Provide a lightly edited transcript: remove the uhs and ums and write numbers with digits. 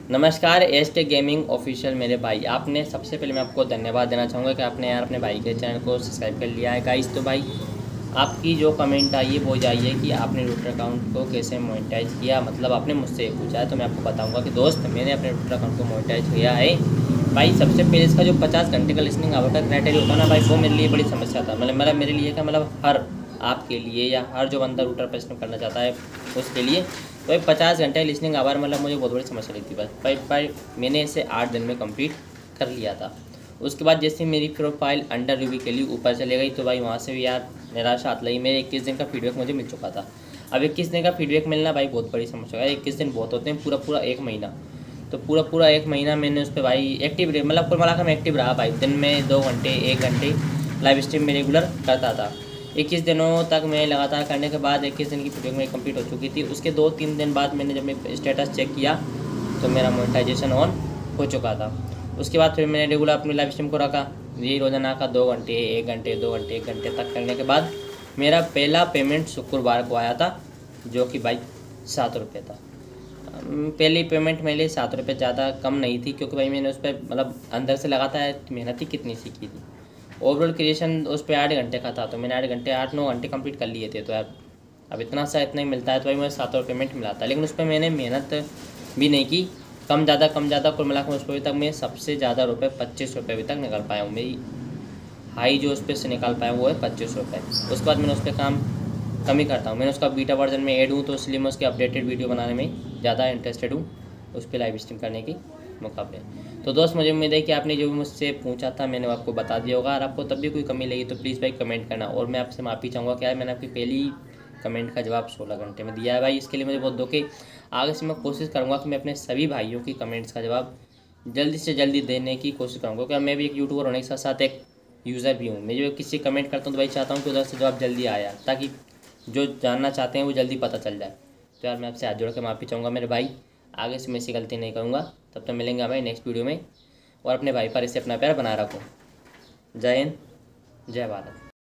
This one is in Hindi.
नमस्कार एस टे गेमिंग ऑफिशियल मेरे भाई, आपने सबसे पहले मैं आपको धन्यवाद देना चाहूँगा कि आपने यार अपने भाई के चैनल को सब्सक्राइब कर लिया है गाइस। तो भाई आपकी जो कमेंट आई है वो जाइए कि आपने रूटर अकाउंट को कैसे मोनेटाइज किया, मतलब आपने मुझसे ये पूछा है। तो मैं आपको बताऊंगा कि दोस्त मैंने अपने रूटर अकाउंट को मोनेटाइज किया है। भाई सबसे पहले इसका जो 50 घंटे का लिसनिंग आवर का क्राइटेरिया होता है ना भाई, वो मेरे लिए बड़ी समस्या था। मतलब मेरे लिए क्या, मतलब हर आपके लिए या हर जो बंदा रूटर पर स्ट्रीम करना चाहता है उसके लिए तो भाई 50 घंटे लिसनिंग आवर मतलब मुझे बहुत बड़ी समस्या लगती थी। बस भाई मैंने इसे 8 दिन में कंप्लीट कर लिया था। उसके बाद जैसे मेरी प्रोफाइल अंडर रिव्यू के लिए ऊपर चले गई तो भाई वहाँ से भी यार निराशा आत लगी। मेरे 21 दिन का फीडबैक मुझे मिल चुका था। अब 21 दिन का फीडबैक मिलना भाई बहुत बड़ी समस्या है। 21 दिन बहुत होते हैं, पूरा पूरा एक महीना। तो पूरा एक महीना मैंने उस पर भाई एक्टिव रहे, मतलब कुल मिलाकर मैं एक्टिव रहा भाई। दिन में 2 घंटे 1 घंटे लाइव स्ट्रीम में रेगुलर करता था। 21 दिनों तक मैं लगातार करने के बाद 21 दिन की फीडबैक मेरी कंप्लीट हो चुकी थी। उसके 2-3 दिन बाद मैंने जब मैं स्टेटस चेक किया तो मेरा मोनेटाइजेशन ऑन हो चुका था। उसके बाद फिर मैंने रेगुलर अपनी लाइव स्ट्रीम को रखा, यही रोज़ाना का 2 घंटे 1 घंटे 2 घंटे 1 घंटे तक करने के बाद मेरा पहला पेमेंट शुक्रवार को आया था, जो कि भाई 7 रुपये था। पहली पेमेंट मेरे लिए 7 रुपये ज़्यादा कम नहीं थी, क्योंकि भाई मैंने उस पर मतलब अंदर से लगातार मेहनत ही कितनी सी की थी। ओवरऑल क्रिएशन उस पर 8 घंटे का था, तो मैंने 8 घंटे 8-9 घंटे कंप्लीट कर लिए थे। तो यार अब इतना ही मिलता है तो भाई मुझे 7 रुपये पेमेंट मिला था। लेकिन उस पर मैंने मेहनत भी नहीं की, कम ज़्यादा कुल मिलाकर उस पर अभी तक मैं सबसे ज़्यादा रुपये 25 रुपये अभी तक निकाल पाया हूँ। मेरी हाई जो उस पर से निकाल पाया वो है 25 रुपये। उसके बाद मैंने उस पर काम कम ही करता हूँ। मैंने उसका बीटा वर्जन में ऐड हूँ, तो इसलिए मैं उसके अपडेटेड वीडियो बनाने में ज़्यादा इंटरेस्टेड हूँ उस पर लाइव स्ट्रीम करने के मुकाबले। तो दोस्त मुझे उम्मीद है कि आपने जो भी मुझसे पूछा था मैंने आपको बता दिया होगा। और आपको तब भी कोई कमी लगी तो प्लीज़ भाई कमेंट करना। और मैं आपसे माफ़ी चाहूँगा कि यार मैंने आपकी पहली कमेंट का जवाब 16 घंटे में दिया है भाई। इसके लिए मुझे बहुत दुख है। आगे से मैं कोशिश करूँगा कि मैं अपने सभी भाइयों की कमेंट्स का जवाब जल्दी से जल्दी देने की कोशिश करूँगा, क्योंकि मैं भी एक यूट्यूबर होने के साथ साथ एक यूज़र भी हूँ। मैं जो किसी कमेंट करता हूँ तो भाई चाहता हूँ कि उधर से जवाब जल्दी आया, ताकि जो जानना चाहते हैं वो जल्दी पता चल जाए। तो यार मैं आपसे हाथ जोड़ के माफ़ी चाहूँगा मेरे भाई, आगे से मैं ऐसी गलती नहीं करूँगा। तब तक मिलेंगे भाई नेक्स्ट वीडियो में। और अपने भाई पर इसे अपना प्यार बना रखो। जय हिंद, जय भारत।